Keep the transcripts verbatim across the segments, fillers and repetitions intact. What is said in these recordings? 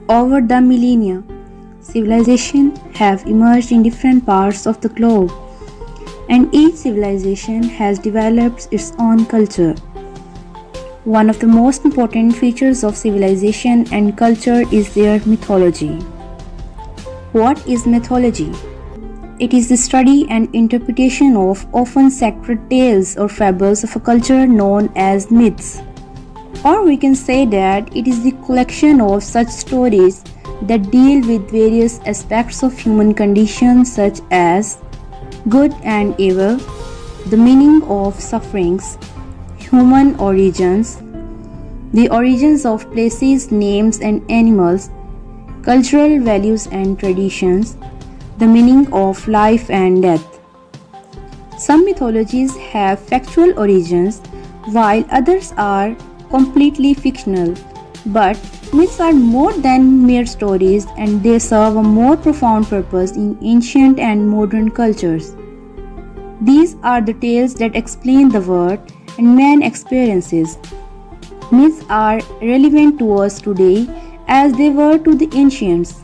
Over the millennia, civilizations have emerged in different parts of the globe, and each civilization has developed its own culture. One of the most important features of civilization and culture is their mythology. What is mythology? It is the study and interpretation of often sacred tales or fables of a culture known as myths. Or we can say that it is the collection of such stories that deal with various aspects of human condition such as good and evil, the meaning of sufferings, human origins, the origins of places, names and animals, cultural values and traditions, the meaning of life and death. Some mythologies have factual origins while others are completely fictional, but myths are more than mere stories and they serve a more profound purpose in ancient and modern cultures. These are the tales that explain the world and man experiences. Myths are relevant to us today as they were to the ancients.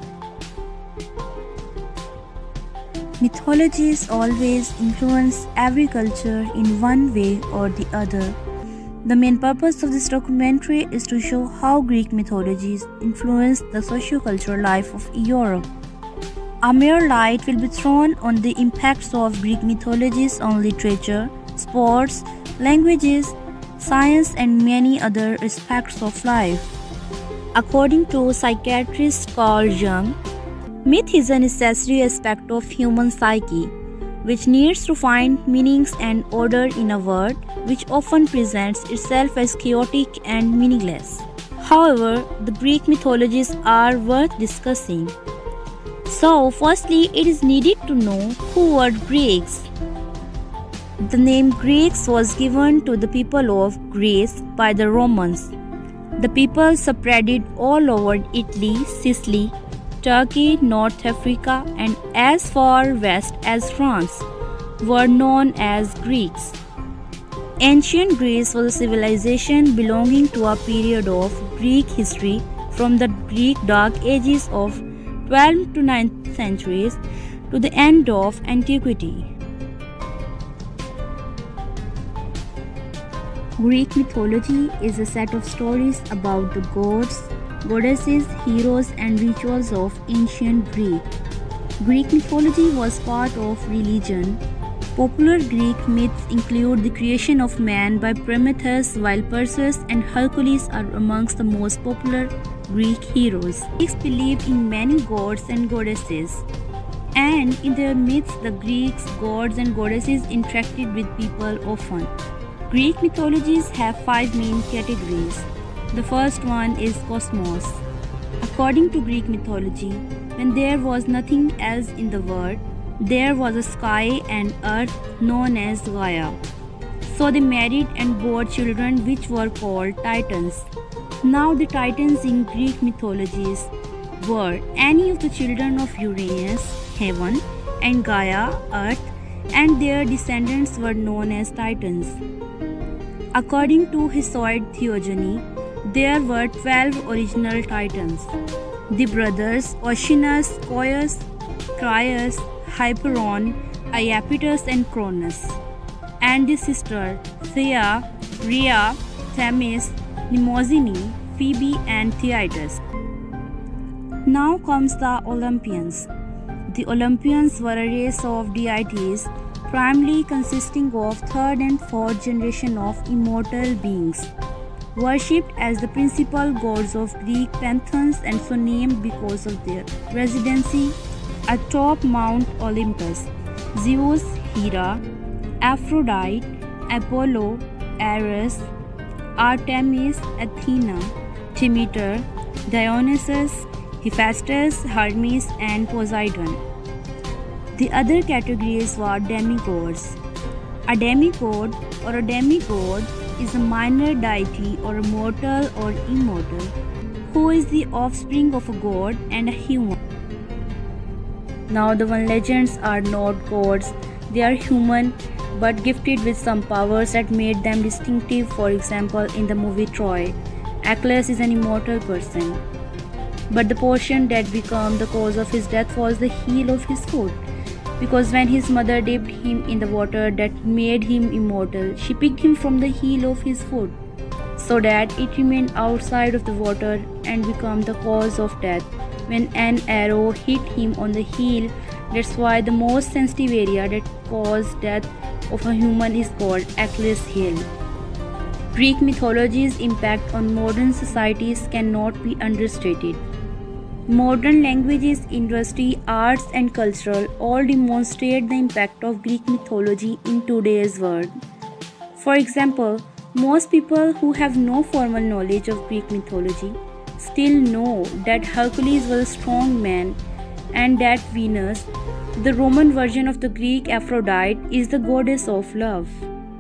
Mythologies always influence every culture in one way or the other. The main purpose of this documentary is to show how Greek mythologies influenced the socio-cultural life of Europe. A mere light will be thrown on the impacts of Greek mythologies on literature, sports, languages, science and many other aspects of life. According to psychiatrist Carl Jung, myth is a necessary aspect of human psyche, which needs to find meanings and order in a world which often presents itself as chaotic and meaningless. However, the Greek mythologies are worth discussing. So, firstly, it is needed to know who were Greeks. The name Greeks was given to the people of Greece by the Romans. The people spread all over Italy, Sicily, Turkey, North Africa, and as far west as France were known as Greeks. Ancient Greece was a civilization belonging to a period of Greek history from the Greek Dark Ages of twelfth to ninth centuries to the end of antiquity. Greek mythology is a set of stories about the gods, goddesses, heroes and rituals of ancient Greek. Greek mythology was part of religion. Popular Greek myths include the creation of man by Prometheus, while Perseus and Hercules are amongst the most popular Greek heroes. Greeks believed in many gods and goddesses, and in their myths the Greeks, gods and goddesses interacted with people often. Greek mythologies have five main categories. The first one is cosmos. According to Greek mythology, when there was nothing else in the world, there was a sky and earth known as Gaia. So they married and bore children which were called Titans. Now the Titans in Greek mythologies were any of the children of Uranus, heaven, and Gaia, earth, and their descendants were known as Titans. According to Hesiod theogony, there were twelve original Titans. The brothers Oceanus, Coeus, Crius, Hyperon, Iapetus and Cronus, and the sister Thea, Rhea, Themis, Mnemosyne, Phoebe and Theaetetus. Now comes the Olympians. The Olympians were a race of deities primarily consisting of third and fourth generation of immortal beings, worshipped as the principal gods of Greek pantheons and so named because of their residency atop Mount Olympus. Zeus, Hera, Aphrodite, Apollo, Ares, Artemis, Athena, Demeter, Dionysus, Hephaestus, Hermes and Poseidon. The other categories were demigods. A demigod or a demigod is a minor deity or a mortal or immortal who is the offspring of a god and a human. Now the one legends are not gods. They are human but gifted with some powers that made them distinctive. For example, in the movie Troy, Achilles is an immortal person. But the portion that became the cause of his death was the heel of his foot. Because when his mother dipped him in the water that made him immortal, she picked him from the heel of his foot, so that it remained outside of the water and became the cause of death. When an arrow hit him on the heel, that's why the most sensitive area that causes death of a human is called Achilles' heel. Greek mythology's impact on modern societies cannot be understated. Modern languages, industry, arts and culture all demonstrate the impact of Greek mythology in today's world. For example, most people who have no formal knowledge of Greek mythology still know that Hercules was a strong man and that Venus, the Roman version of the Greek Aphrodite, is the goddess of love.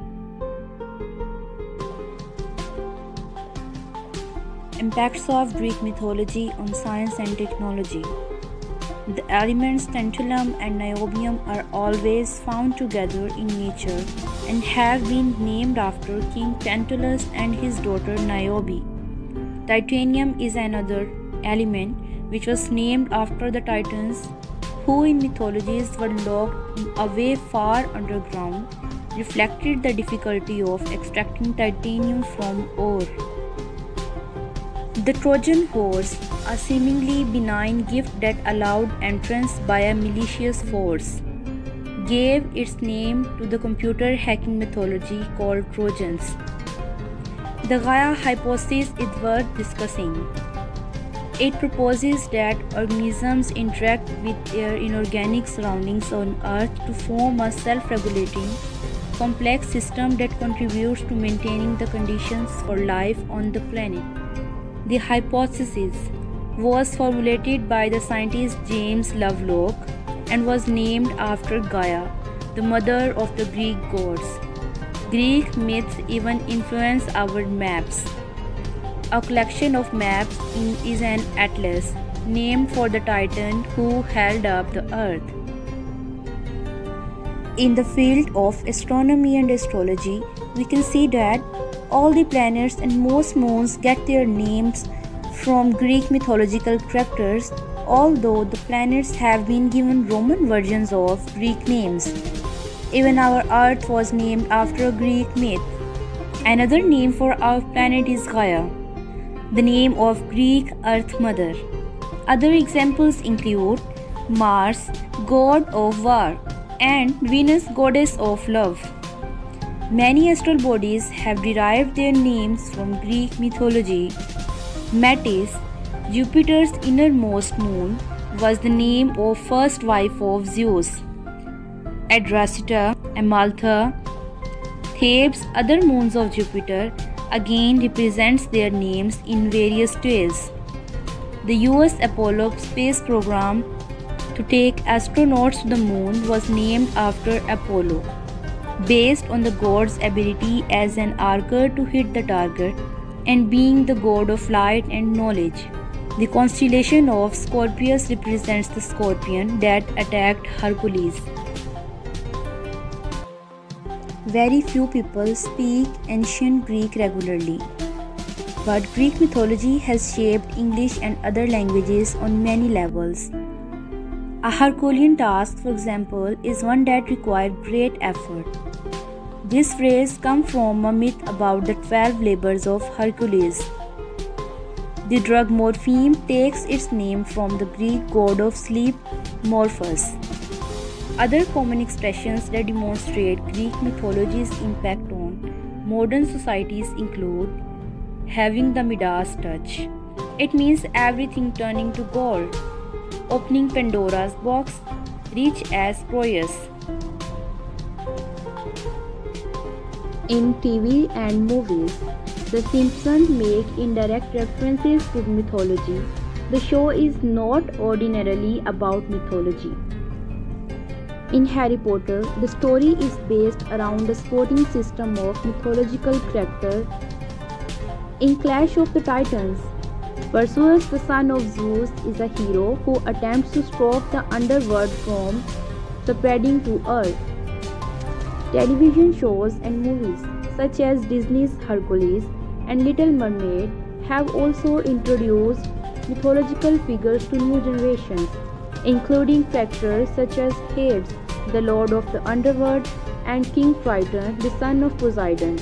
Impacts of Greek mythology on science and technology. The elements tantalum and niobium are always found together in nature and have been named after King Tantalus and his daughter Niobe. Titanium is another element which was named after the Titans, who in mythologies were locked away far underground, reflected the difficulty of extracting titanium from ore. The Trojan horse, a seemingly benign gift that allowed entrance by a malicious force, gave its name to the computer hacking mythology called Trojans. The Gaia hypothesis is worth discussing. It proposes that organisms interact with their inorganic surroundings on Earth to form a self-regulating, complex system that contributes to maintaining the conditions for life on the planet. The hypothesis was formulated by the scientist James Lovelock and was named after Gaia, the mother of the Greek gods. Greek myths even influence our maps. A collection of maps is an atlas named for the Titan who held up the earth. In the field of astronomy and astrology, we can see that all the planets and most moons get their names from Greek mythological characters, although the planets have been given Roman versions of Greek names. Even our Earth was named after a Greek myth. Another name for our planet is Gaia, the name of Greek Earth Mother. Other examples include Mars, god of war, and Venus, goddess of love. Many astral bodies have derived their names from Greek mythology. Metis, Jupiter's innermost moon, was the name of first wife of Zeus. Adrasita, Amaltha, Thebes, other moons of Jupiter, again represents their names in various ways. The U S Apollo space program to take astronauts to the moon was named after Apollo, based on the god's ability as an archer to hit the target and being the god of light and knowledge. The constellation of Scorpius represents the scorpion that attacked Hercules. Very few people speak ancient Greek regularly, but Greek mythology has shaped English and other languages on many levels. A Herculean task, for example, is one that required great effort. This phrase comes from a myth about the twelve labors of Hercules. The drug morphine takes its name from the Greek god of sleep, Morpheus. Other common expressions that demonstrate Greek mythology's impact on modern societies include having the Midas touch. It means everything turning to gold. Opening Pandora's box, rich as Croesus. In T V and movies, The Simpsons make indirect references to mythology. The show is not ordinarily about mythology. In Harry Potter, the story is based around a sporting system of mythological characters. In Clash of the Titans, Perseus, the son of Zeus, is a hero who attempts to stop the underworld from spreading to Earth. Television shows and movies, such as Disney's Hercules and Little Mermaid, have also introduced mythological figures to new generations, including characters such as Hades, the lord of the underworld, and King Triton, the son of Poseidon.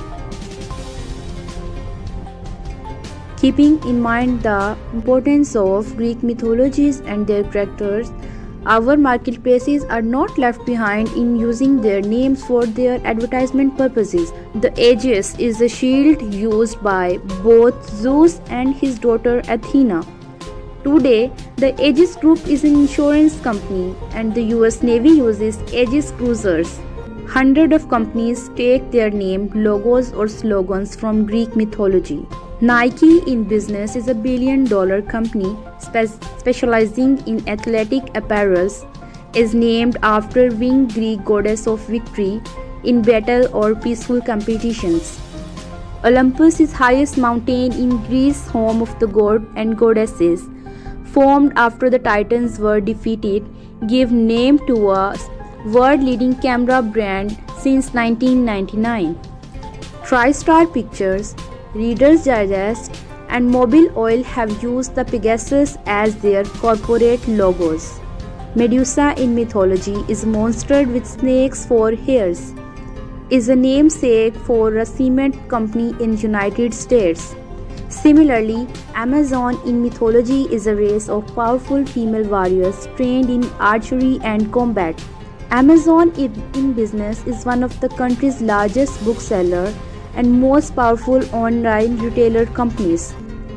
Keeping in mind the importance of Greek mythologies and their characters, our marketplaces are not left behind in using their names for their advertisement purposes. The Aegis is a shield used by both Zeus and his daughter Athena. Today, the Aegis Group is an insurance company and the U S Navy uses Aegis cruisers. Hundreds of companies take their name, logos or slogans from Greek mythology. Nike in Business is a billion dollar company spe- specializing in athletic apparels, is named after winged Greek goddess of victory in battle or peaceful competitions. Olympus is highest mountain in Greece, home of the god and goddesses. Formed after the Titans were defeated, gave name to a world-leading camera brand since nineteen ninety-nine. TriStar Pictures, Reader's Digest, and Mobil Oil have used the Pegasus as their corporate logos. Medusa in mythology is monster with snakes for hairs, is a namesake for a cement company in United States. Similarly, Amazon in mythology is a race of powerful female warriors trained in archery and combat. Amazon in Business is one of the country's largest bookseller and most powerful online retailer companies.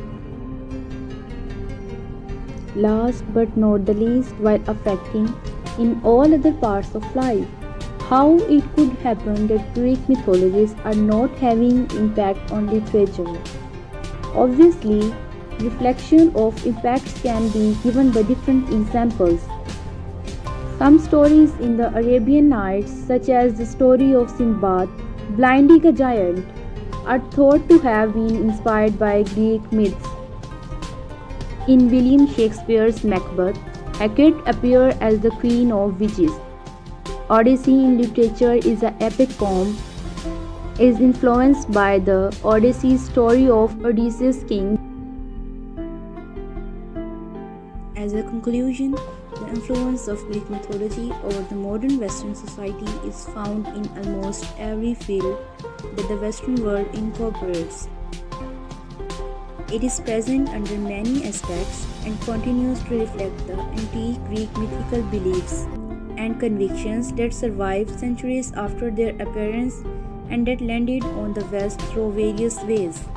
Last but not the least, while affecting in all other parts of life, how it could happen that Greek mythologies are not having impact on literature. Obviously, reflection of impacts can be given by different examples. Some stories in the Arabian Nights, such as the story of Sinbad blinding a giant, are thought to have been inspired by Greek myths. In William Shakespeare's Macbeth, Hecate appears as the queen of witches. Odyssey in literature is an epic poem, is influenced by the Odyssey story of Odysseus king. As a conclusion, the influence of Greek mythology over the modern Western society is found in almost every field that the Western world incorporates. It is present under many aspects and continues to reflect the antique Greek mythical beliefs and convictions that survived centuries after their appearance and that landed on the West through various ways.